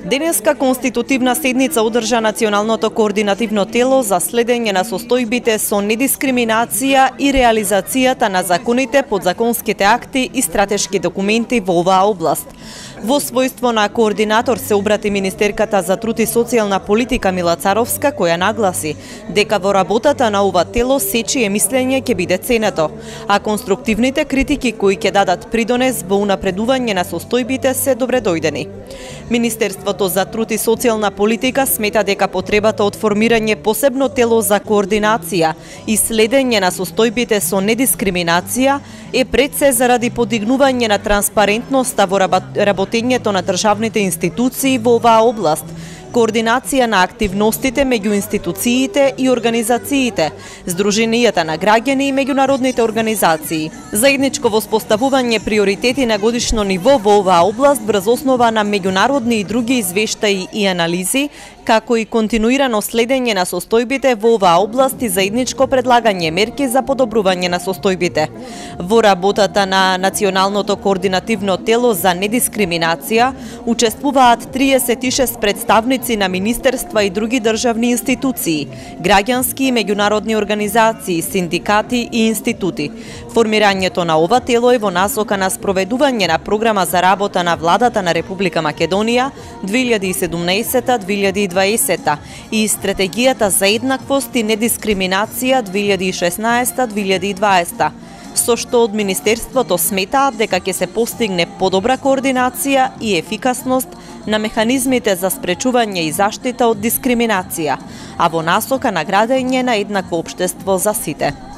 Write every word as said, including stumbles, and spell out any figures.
Денеска конститутивна седница одржа Националното координативно тело за следење на состојбите со недискриминација и реализацијата на законите, подзаконските акти и стратешки документи во оваа област. Во својство на координатор се обрати министерката за труд и социјална политика Мила Царовска, која нагласи дека во работата на ова тело сечие мислење ќе биде ценето, а конструктивните критики кои ќе дадат придонес во унапредување на состојбите се добредојдени. Министерството за труд и социјална политика смета дека потребата од формирање посебно тело за координација и следење на состојбите со недискриминација е пред се заради подигнување на транспарентноста во работењето на државните институции во оваа област, координација на активностите меѓу институциите и организациите, здруженијата на граѓани и меѓународните организации, заедничко воспоставување приоритети на годишно ниво во оваа област врз основа на меѓународни и други извештаи и анализи, како и континуирано следење на состојбите во оваа област и заедничко предлагање мерки за подобрување на состојбите. Во работата на Националното координативно тело за недискриминација учествуваат триесет и шест представници на министерства и други државни институции, граѓански и меѓународни организации, синдикати и институти. Формирањето на ова тело е во насока на спроведување на програма за работа на владата на Република Македонија две илјади и седумнаесета - две илјади и дваесета и стратегијата за еднаквост и недискриминација две илјади и шеснаесета - две илјади и дваесета, со што од Министерството сметаат дека ќе се постигне подобра координација и ефикасност на механизмите за спречување и заштита од дискриминација, а во насока на градење на еднакво општество за сите.